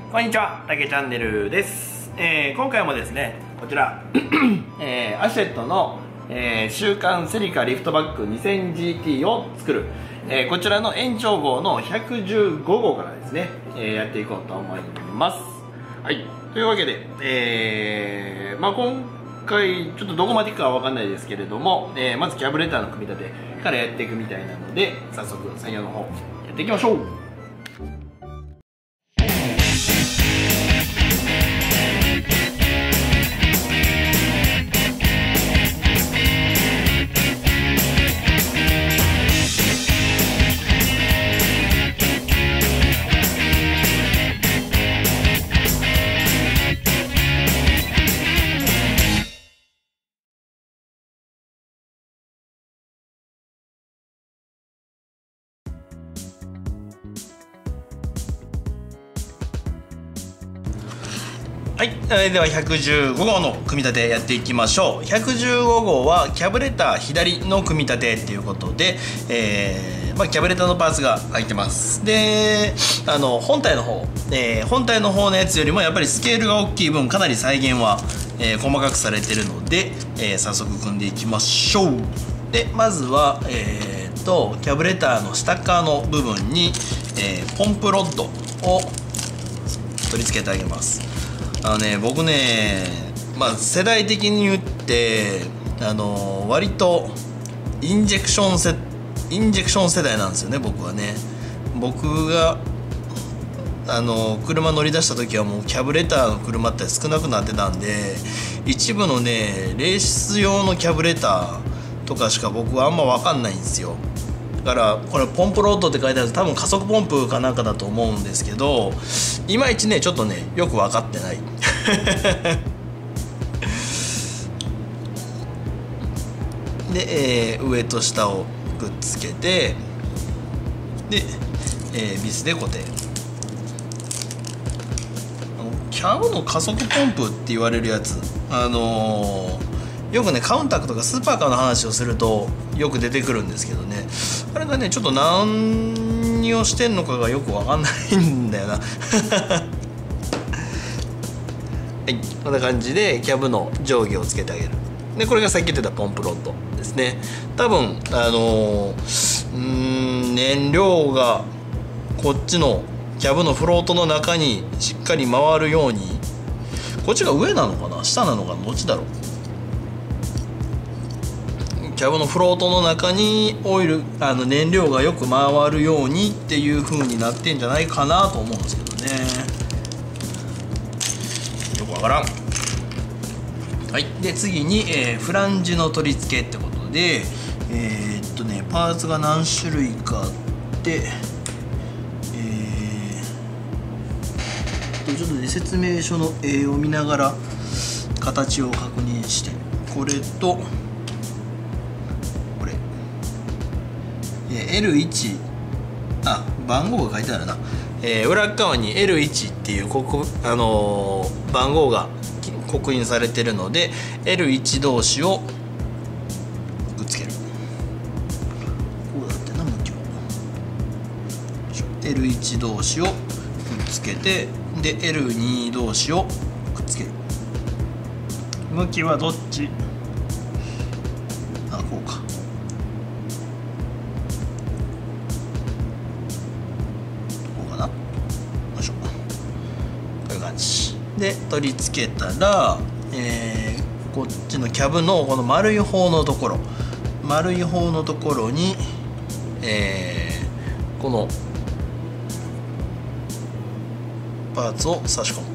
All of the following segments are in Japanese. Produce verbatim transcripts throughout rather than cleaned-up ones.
こんにちは、たけチャンネルです。えー、今回もですね、こちら、えー、アシェットの、えー、週刊セリカリフトバック にせんジーティー を作る、えー、こちらの延長号のひゃくじゅうごごうからですね、えー、やっていこうと思います。はい、というわけで、えーまあ、今回ちょっとどこまでいくかは分かんないですけれども、えー、まずキャブレターの組み立てからやっていくみたいなので、早速作業の方やっていきましょう。はい、ではひゃくじゅうごごうの組み立てやっていきましょう。ひゃくじゅうごごうはキャブレター左の組み立てっていうことで、えーまあ、キャブレターのパーツが入ってます。で、あの本体の方、えー、本体の方のやつよりもやっぱりスケールが大きい分かなり再現は、えー、細かくされてるので、えー、早速組んでいきましょう。でまずは、えー、とキャブレターのスタッカーの部分に、えー、ポンプロッドを取り付けてあげます。あのね、僕ね、まあ、世代的に言ってあの割とインジェクション世インジェクション世代なんですよね。僕はね、僕があの車乗り出した時はもうキャブレターの車って少なくなってたんで、一部のねレース用のキャブレターとかしか僕はあんま分かんないんですよ。だからこれポンプロッドって書いてある、多分加速ポンプかなんかだと思うんですけど、いまいちねちょっとねよく分かってないで、えー、上と下をくっつけて、で、えー、ビスで固定。キャブの加速ポンプって言われるやつ、あのー、よくねカウンタックとかスーパーカーの話をするとよく出てくるんですけどね、あれがねちょっと何をしてんのかがよく分かんないんだよなはい、こんな感じでキャブの上下をつけてあげる。でこれがさっき言ってたポンプロッドですね。多分あのー、うーん燃料がこっちのキャブのフロートの中にしっかり回るように、こっちが上なのかな下なのかなどっちだろう。キャブのフロートの中にオイルあの燃料がよく回るようにっていう風になってんじゃないかなと思うんですけどね。よくわからん。はい、で次に、えー、フランジの取り付けってことで、えー、っとねパーツが何種類かあって、えー、ちょっとね説明書の絵を見ながら形を確認して、これとエルワン、あ、番号が書いてあるな、えー、裏側に エルワン っていうここ、あのー、番号が刻印されてるので エルワン 同士をくっつける。こうだってな向きは エルワン 同士をくっつけて、で エルツー 同士をくっつける。向きはどっち？あ、こうか。で取り付けたら、えー、こっちのキャブのこの丸い方のところ丸い方のところに、えー、このパーツを差し込む。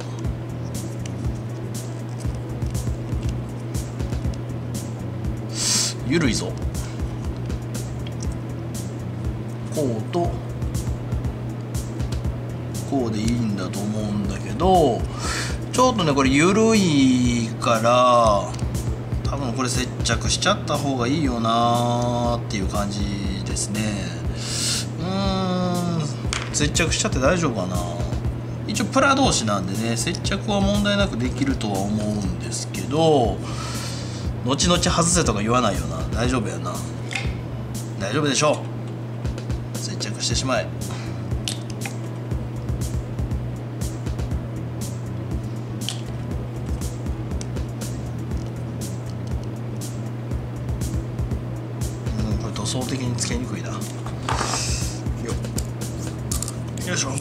ゆるいぞ。こうとこうでいいんだと思うんだけど、ちょっとねこれ緩いから多分これ接着しちゃった方がいいよなーっていう感じですね。うーん接着しちゃって大丈夫かな。一応プラ同士なんでね接着は問題なくできるとは思うんですけど、後々外せとか言わないよな。大丈夫やな。大丈夫でしょう。接着してしまえ。 層的につけにくいな。よよいしょ。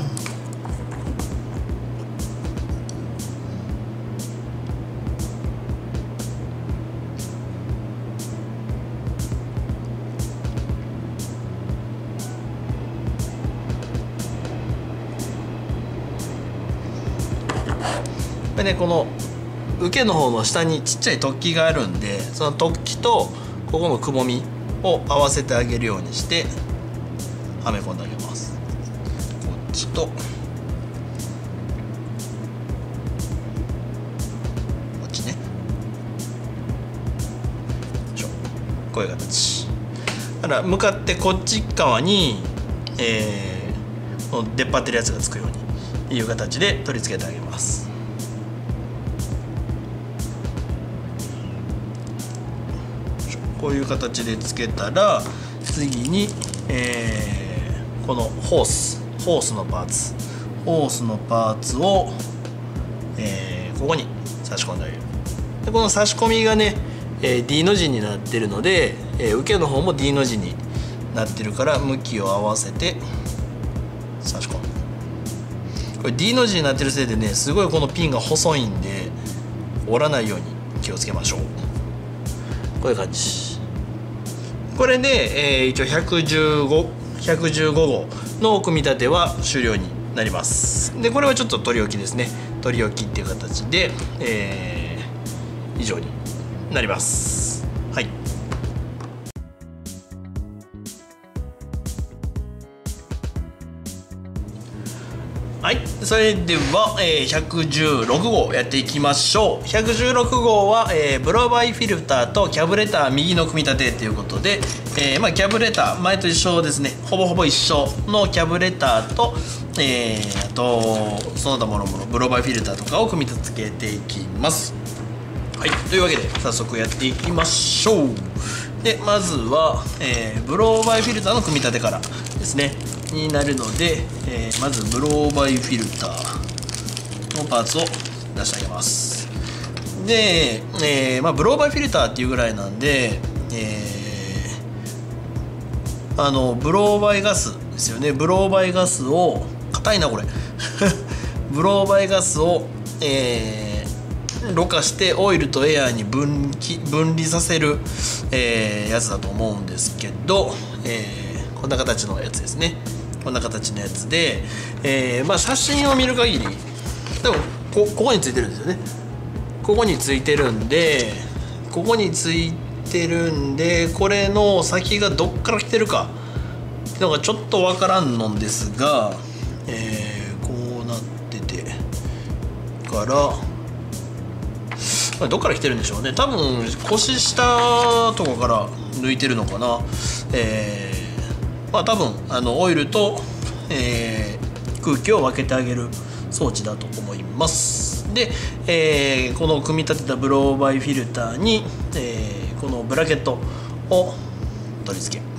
でね、この受けの方の下にちっちゃい突起があるんで、その突起とここのくぼみを合わせてあげるようにしてはめ込んであげます。こっちとこっちね。こういう形だから向かってこっち側に、えー、この出っ張ってるやつがつくようにいう形で取り付けてあげます。こういう形でつけたら次に、えー、このホースホースのパーツホースのパーツを、えー、ここに差し込んであげる。でこの差し込みがね、えー、D の字になってるので、えー、受けの方も D の字になってるから向きを合わせて差し込む。これ D の字になってるせいでね、すごいこのピンが細いんで折らないように気をつけましょう。こういう感じ。これで、えー、一応ひゃくじゅうご、ひゃくじゅうごごうの組み立ては終了になります。でこれはちょっと取り置きですね。取り置きっていう形で、えー、以上になります。はい。はい、それでは、えー、ひゃくじゅうろくごうやっていきましょう。ひゃくじゅうろくごうは、えー、ブローバイフィルターとキャブレター右の組み立てということで、えーまあ、キャブレター前と一緒ですね。ほぼほぼ一緒のキャブレターと、えー、あとその他もろもろブローバイフィルターとかを組み付けていきます。はい、というわけで早速やっていきましょう。でまずは、えー、ブローバイフィルターの組み立てからですねになるので、えー、まずブローバイフィルターのパーツを出してあげます。で、えーまあ、ブローバイフィルターっていうぐらいなんで、えー、あのブローバイガスですよね。ブローバイガスを硬いなこれブローバイガスを、えー、ろ過してオイルとエアーに分岐分離させる、えー、やつだと思うんですけど、えー、こんな形のやつですね。こんな形のやつで、えーまあ、写真を見る限りでも こ, ここについてるんですよね。ここについてるんでここについてるんでこれの先がどっから来てるかのがちょっとわからんのですが、えー、こうなっててからどっから来てるんでしょうね。多分腰下とかから抜いてるのかな。えーまあ多分あのオイルと、えー、空気を分けてあげる装置だと思います。で、えー、この組み立てたブローバイフィルターに、えー、このブラケットを取り付け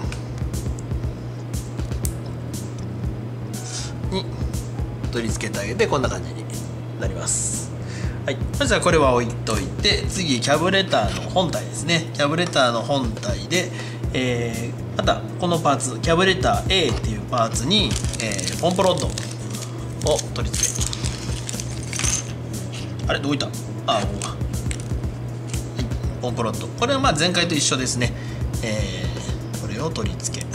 に取り付けてあげてこんな感じになります。はい、まずはこれは置いといて次キャブレターの本体ですね。キャブレターの本体で、えー、またこのパーツキャブレター A っていうパーツに、えー、ポンプロッドを取り付けあれどういったあここか、はい、ポンプロッドこれはまあ前回と一緒ですね。えー、これを取り付け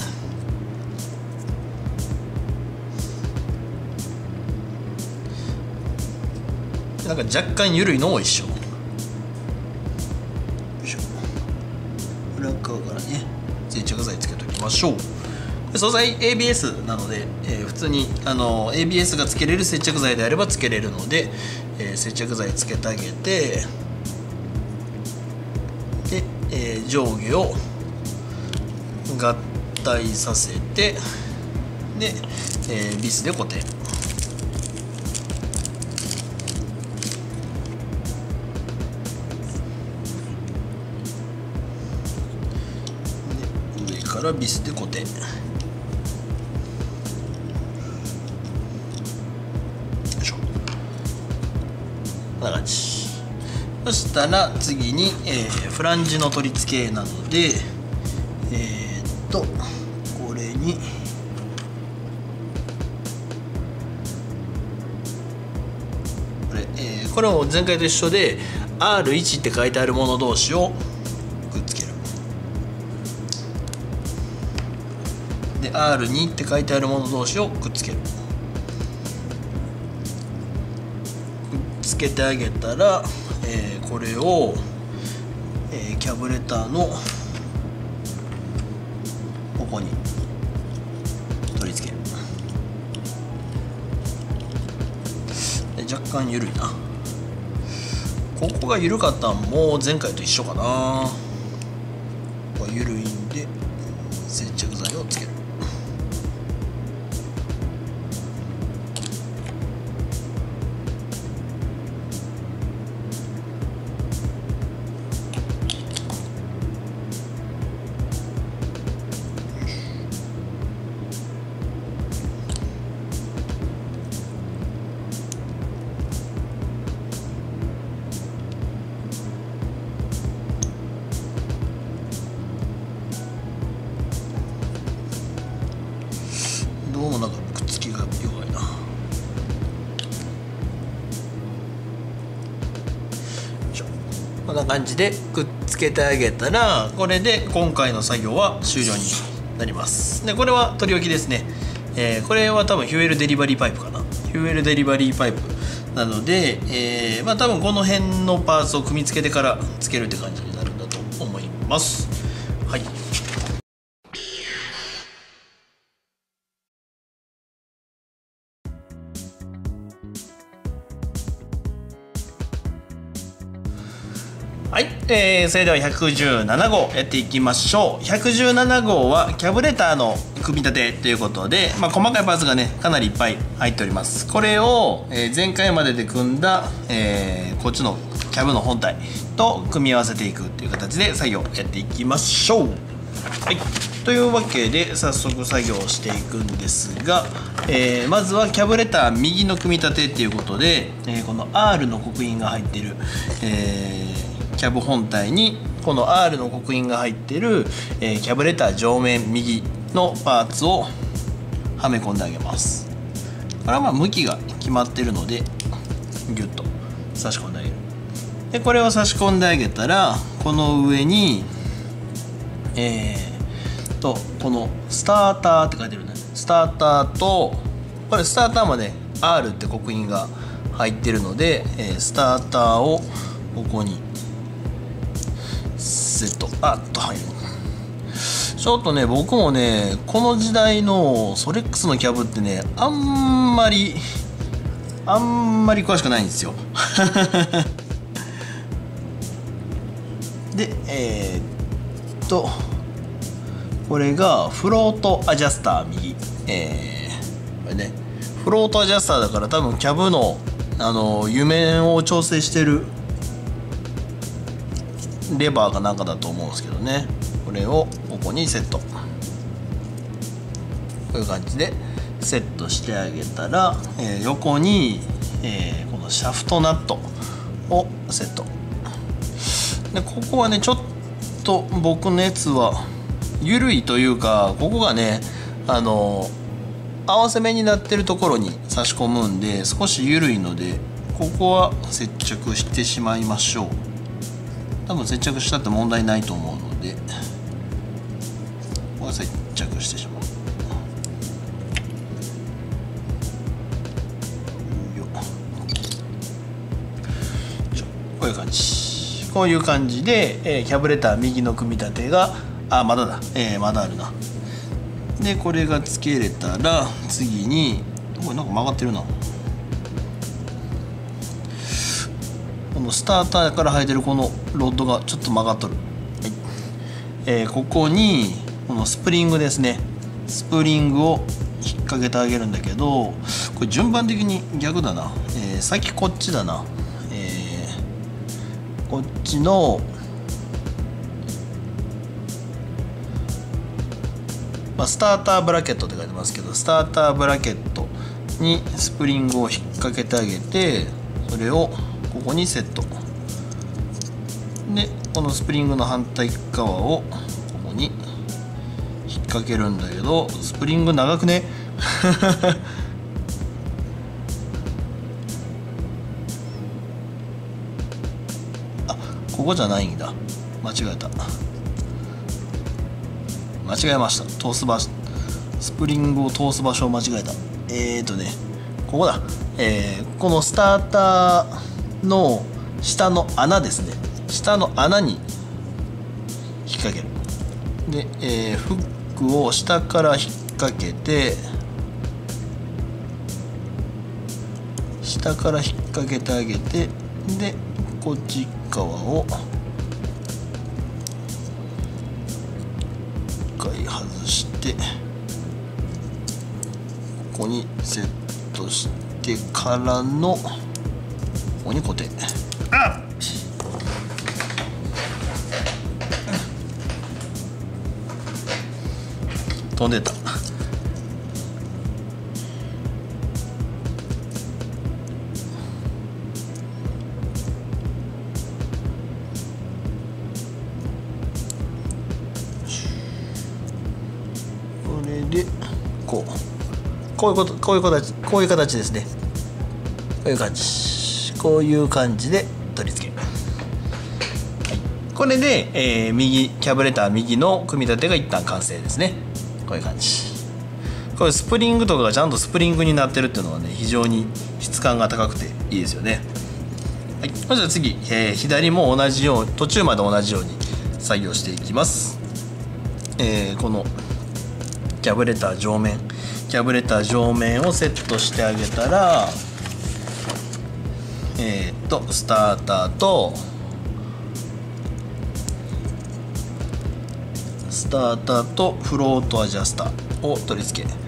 なんか若干緩いのも一緒。よいしょ。裏側からね接着剤つけときましょう。素材 エービーエス なので、えー、普通にあの エービーエス がつけれる接着剤であればつけれるので、えー、接着剤つけてあげてで、えー、上下を合体させてで、えー、ビスで固定。からビスで固定。こんな感じ。そしたら次に、えー、フランジの取り付けなので、えー、っとこれにこれ、えー、これも前回と一緒で アールワン って書いてあるもの同士をくっつける。で アールツー って書いてあるもの同士をくっつける。くっつけてあげたら、えー、これを、えー、キャブレターのここに取り付ける。で若干緩いな。ここが緩かったんも前回と一緒かな。ここが緩いんで接着剤をつける。どうもなんかくっつきが弱いな。こんな感じでくっつけてあげたら、これで今回の作業は終了になります。でこれは取り置きですね。えー、これは多分フューエルデリバリーパイプかな。フューエルデリバリーパイプなので、えー、まあ多分この辺のパーツを組み付けてからつけるって感じになるんだと思います。はい。はい、えー、それではひゃくじゅうなな号やっていきましょう。ひゃくじゅうなな号はキャブレターの組み立てということで、まあ、細かいパーツがねかなりいっぱい入っております。これを、えー、前回までで組んだ、えー、こっちのキャブの本体と組み合わせていくっていう形で作業やっていきましょう。はい、というわけで早速作業していくんですが、えー、まずはキャブレター右の組み立てっていうことで、えー、この アール の刻印が入っている、えーキャブ本体にこの アール の刻印が入っている、えー、キャブレター上面右のパーツをはめ込んであげます。これはまあ向きが決まっているのでギュッと差し込んであげる。でこれを差し込んであげたら、この上にえー、とこのスターターって書いてるね。スターターとこれスターターまで アール って刻印が入ってるので、えー、スターターをここにセットあっと入る。ちょっとね僕もねこの時代のソレックスのキャブってねあんまりあんまり詳しくないんですよでえー、っとこれがフロートアジャスター右、えー、これねフロートアジャスターだから多分キャブのあの油面を調整してるレバーかなんかだと思うんですけどね。これをここにセット、こういう感じでセットしてあげたら、えー、横に、えー、このシャフトナットをセットで、ここはねちょっと僕のやつは緩いというか、ここがねあの合わせ目になってるところに差し込むんで少し緩いので、ここは接着してしまいましょう。多分接着したって問題ないと思うので、ここは接着してしまう。こういう感じこういう感じで、えー、キャブレター右の組み立てがあまだだ、えー、まだあるな。でこれがつけれたら次にこれなんか曲がってるな。このスターターから生えてるこのロッドがちょっと曲がっとる、はいえー、ここにこのスプリングですね。スプリングを引っ掛けてあげるんだけど、これ順番的に逆だな、えー、先こっちだな、えー、こっちのまあ、スターターブラケットって書いてますけど、スターターブラケットにスプリングを引っ掛けてあげて、それをここにセットで、このスプリングの反対側をここに引っ掛けるんだけど、スプリング長くねあ、ここじゃないんだ。間違えた。間違えました。通す場所、スプリングを通す場所を間違えた。えーとねここだ。えー、このスターターの下の穴ですね。下の穴に引っ掛ける。で、えー、フックを下から引っ掛けて、下から引っ掛けてあげて、でこっち側を一回外して、ここにセットしてからのここに固定。あっ、飛んでた。これでこうこういうこと、こういう形、こういう形ですね。こういう感じ、こういう感じで取り付け、はい、これで、えー、右キャブレター右の組み立てが一旦完成ですね。こういう感じ。これスプリングとかがちゃんとスプリングになってるっていうのはね、非常に質感が高くていいですよね。はい、まずは次、えー、左も同じように、途中まで同じように作業していきます。えー、このキャブレター上面キャブレター上面をセットしてあげたら、えー、っとスターターとスターターとフロートアジャスターを取り付け、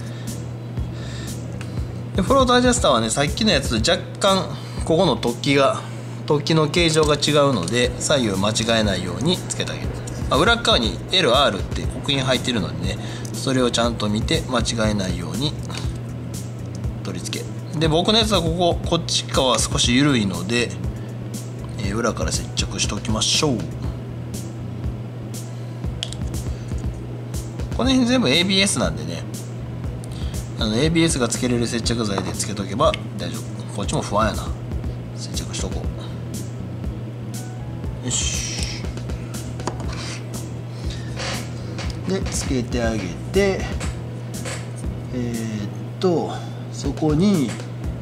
でフロートアジャスターはね、さっきのやつと若干ここの突起が突起の形状が違うので、左右間違えないようにつけてあげる。まあ、裏側に エルアール って刻印入っているのでね、それをちゃんと見て間違えないように取り付け。で僕のやつはこここっち側は少し緩いので、えー、裏から接着しておきましょう。この辺全部 エービーエス なんでね、あの エービーエス がつけれる接着剤でつけとけば大丈夫。こっちも不安やな。接着しとこう。よし。でつけてあげて、えー、っとそこに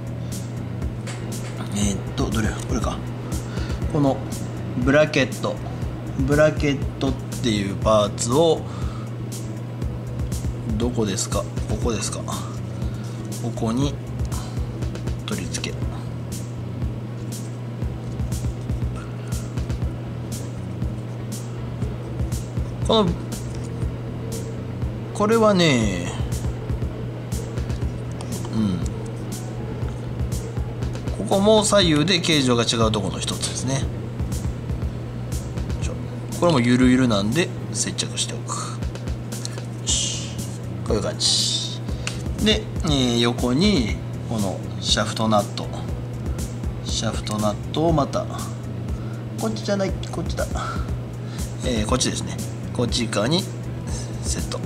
えー、っとどれこれか、このブラケットブラケットっていうパーツをどこですか、ここですか、ここに取り付け、このこれはね、うんここも左右で形状が違うところの一つですね。これもゆるゆるなんで接着しておく。よし、こういう感じで、えー、横にこのシャフトナットシャフトナットをまたこっちじゃない、こっちだ、えー、こっちですね、こっち側にセット。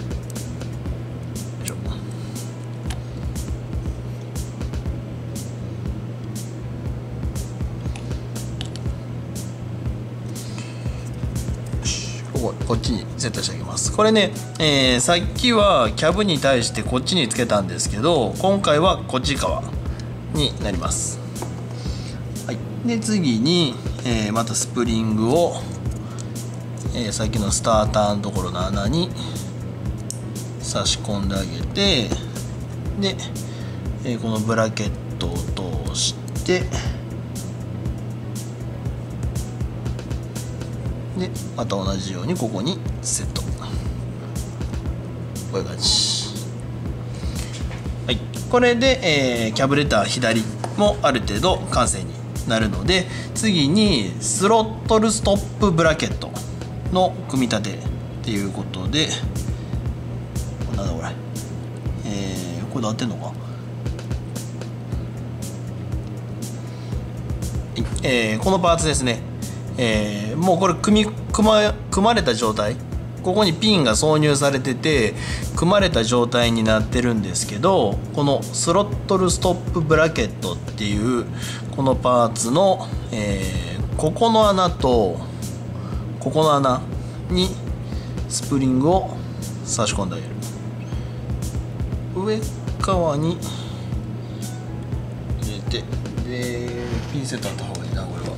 こっちにセットしてあげます。これね、えー、さっきはキャブに対してこっちにつけたんですけど、今回はこっち側になります。はい、で次に、えー、またスプリングを、えー、さっきのスターターのところの穴に差し込んであげて、で、えー、このブラケットを通してでまた同じようにここにセット、こういう感じ。はい、これで、えー、キャブレター左もある程度完成になるので、次にスロットルストップブラケットの組み立てっていうことで、なんだこれ、えー、これで合ってんのか、えー、このパーツですね。えー、もうこれ組み組ま組まれた状態ここにピンが挿入されてて組まれた状態になってるんですけど、このスロットルストップブラケットっていうこのパーツの、えー、ここの穴とここの穴にスプリングを差し込んであげる。上側に入れて、でピンセットあった方がいいなこれは。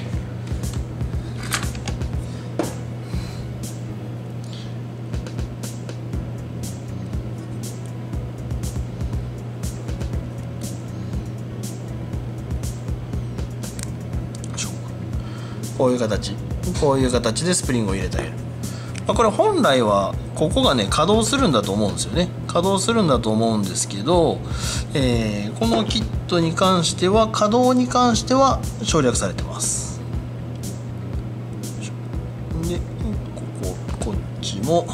こういう形こういう形でスプリングを入れてあげる。まあ、これ本来はここがね稼働するんだと思うんですよね。稼働するんだと思うんですけど、えー、このキットに関しては稼働に関しては省略されてます。でこここっちも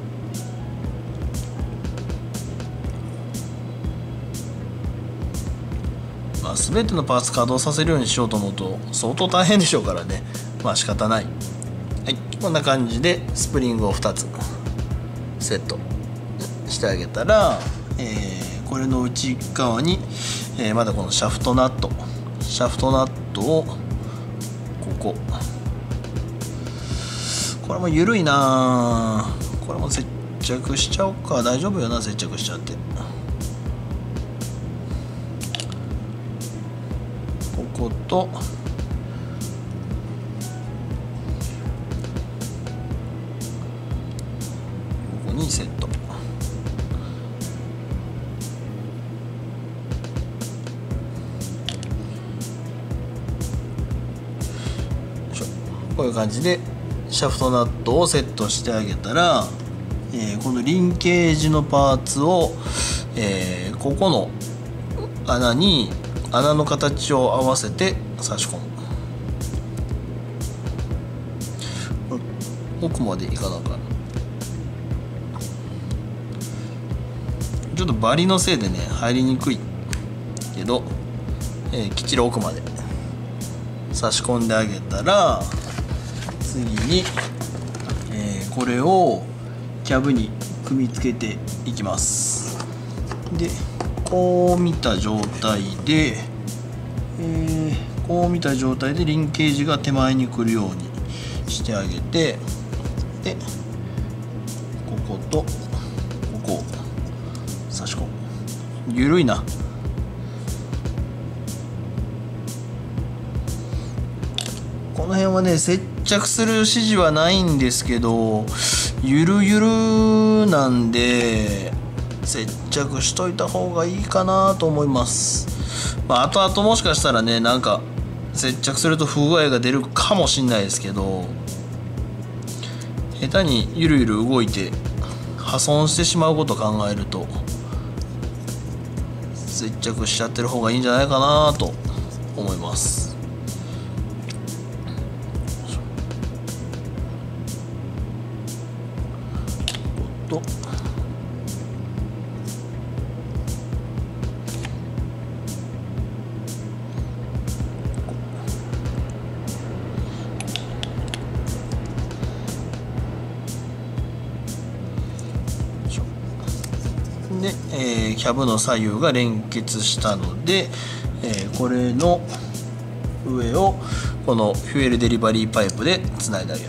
まあ全てのパーツ稼働させるようにしようと思うと相当大変でしょうからね。まあ仕方ない。はい、こんな感じでスプリングをふたつセットしてあげたら、えー、これの内側に、えー、まだこのシャフトナットシャフトナットをこここれも緩いな。これも接着しちゃおうか。大丈夫よな、接着しちゃって。こことにセット。こういう感じでシャフトナットをセットしてあげたら、えー、このリンケージのパーツを、えー、ここの穴に穴の形を合わせて差し込む。奥までいかなあかん。ちょっとバリのせいでね入りにくいけど、えー、きっちり奥まで差し込んであげたら、次に、えー、これをキャブに組み付けていきます。でこう見た状態で、えー、こう見た状態でリンケージが手前に来るようにしてあげて、でこことここを差し込む。ゆるいな。この辺はね接着する指示はないんですけど、ゆるゆるなんで接着しといた方がいいかなと思います。まあ後々もしかしたらねなんか接着すると不具合が出るかもしれないですけど、下手にゆるゆる動いて破損してしまうことを考えると接着しちゃってる方がいいんじゃないかなと思います。とで、えー、キャブの左右が連結したので、えー、これの上をこのフュエルデリバリーパイプでつないであげる。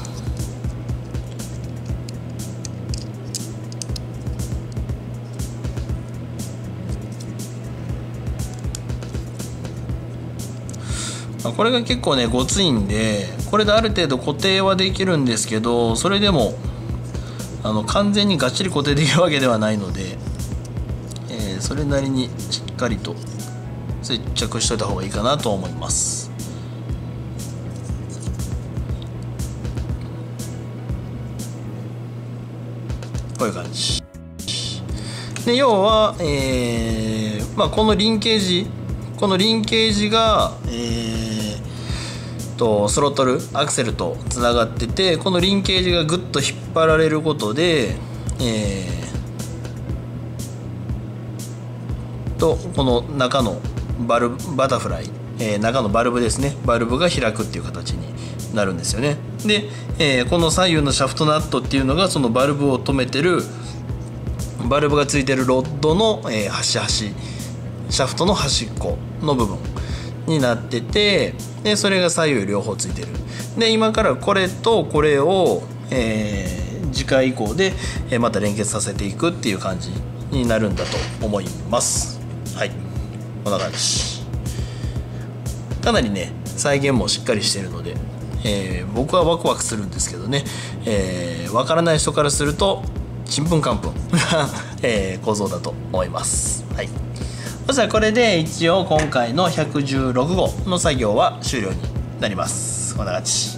これが結構ねごついんで、これである程度固定はできるんですけど、それでもあの完全にがっちり固定できるわけではないので、えー、それなりにしっかりと接着しといた方がいいかなと思います。こういう感じで、要は、えーまあ、このリンケージこのリンケージが、えー、とスロットルアクセルとつながってて、このリンケージがぐっと引っ張られることで、えー、とこの中のバルブバタフライ、えー、中のバルブですね、バルブが開くっていう形になるんですよね。で、えー、この左右のシャフトナットっていうのがそのバルブを止めてるバルブがついてるロッドの、えー、端々シャフトの端っこの部分になってて、でそれが左右両方ついてる。で今からこれとこれを、えー、次回以降で、えー、また連結させていくっていう感じになるんだと思います。はい、こんな感じ。かなりね再現もしっかりしているので、えー、僕はワクワクするんですけどね、えー、分からない人からするとちんぷんかんぷんな、えー、構造だと思います。はい、そしたらこれで一応今回のひゃくじゅうろく号の作業は終了になります。こんな感じ。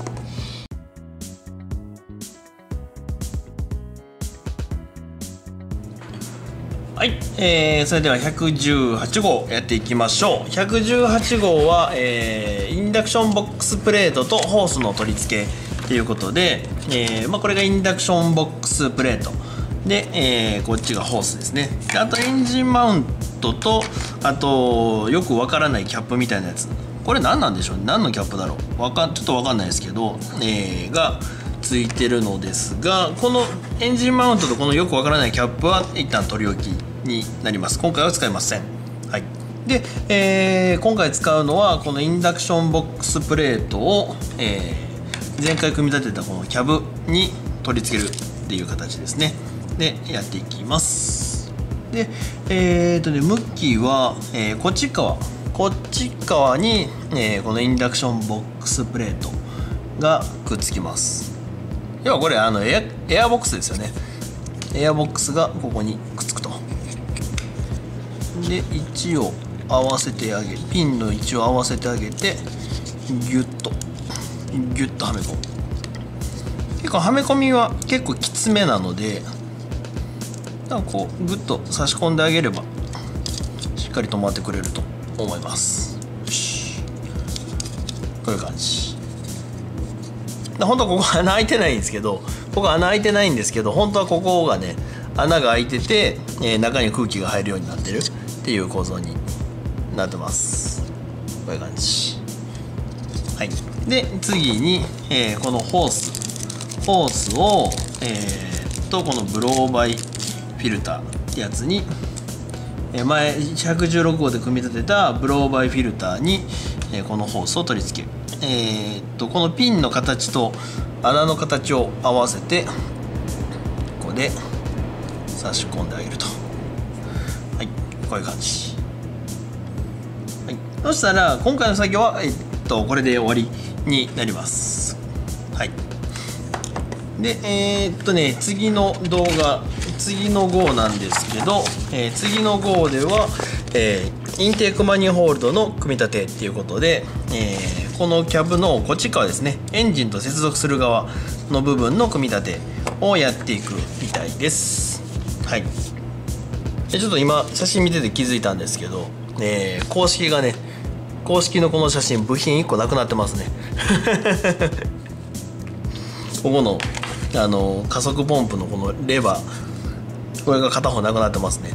はい、えー、それではひゃくじゅうはち号やっていきましょう。ひゃくじゅうはち号は、えー、インダクションボックスプレートとホースの取り付けということで、えーまあ、これがインダクションボックスプレートで、えー、こっちがホースですね。であとエンジンマウントと、あとよくわからないキャップみたいなやつ、これ何なんでしょうね。何のキャップだろう、わかちょっとわかんないですけど、えー、がついてるのですが、このエンジンマウントとこのよくわからないキャップは一旦取り置きになります。今回は使いません。はい、で、えー、今回使うのはこのインダクションボックスプレートを、えー、前回組み立てたこのキャブに取り付けるっていう形ですね。でやっていきます。でえーとね向きは、えー、こっち側こっち側に、えー、このインダクションボックスプレートがくっつきます。要はこれあのエア、エアボックスですよね。エアボックスがここにくっつくと。で位置を合わせてあげピンの位置を合わせてあげてギュッとギュッとはめ込む。結構はめ込みは結構きつめなので、こうグッと差し込んであげればしっかり止まってくれると思います。よし、こういう感じ。本当はここ穴開いてないんですけど、ここ穴開いてないんですけど本当はここがね穴が開いてて、えー、中に空気が入るようになってるっていう構造になってます。こういう感じ。はい、で次に、えー、このホースホースを、えー、とこのブローバイフィルターってやつに、えー、前ひゃくじゅうろく号で組み立てたブローバイフィルターに、えー、このホースを取り付ける。えー、っとこのピンの形と穴の形を合わせてここで差し込んであげると。はい、こういう感じ。はい、そしたら今回の作業は、えー、っとこれで終わりになります。はい、でえー、っとね次の動画次の号なんですけど、えー、次の号では、えー、インテークマニホールドの組み立てっていうことで、えー、このキャブのこっち側ですね、エンジンと接続する側の部分の組み立てをやっていくみたいです。はい、でちょっと今写真見てて気づいたんですけど、えー、公式がね公式のこの写真部品いっこなくなってますねここのあの加速ポンプのこのレバー、これが片方なくなってますね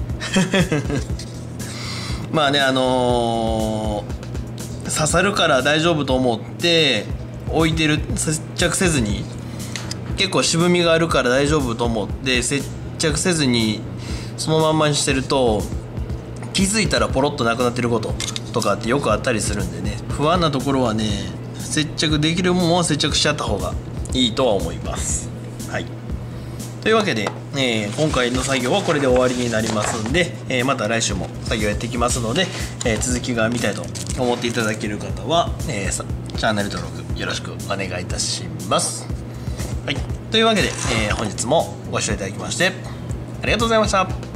まあねあのー、刺さるから大丈夫と思って置いてる、接着せずに、結構渋みがあるから大丈夫と思って接着せずにそのまんまにしてると気づいたらポロッとなくなってることとかってよくあったりするんでね、不安なところはね接着できるものは接着しちゃった方がいいとは思います。はい、というわけで、えー、今回の作業はこれで終わりになりますんで、えー、また来週も作業やっていきますので、えー、続きが見たいと思っていただける方は、えー、チャンネル登録よろしくお願いいたします。はい、というわけで、えー、本日もご視聴いただきましてありがとうございました。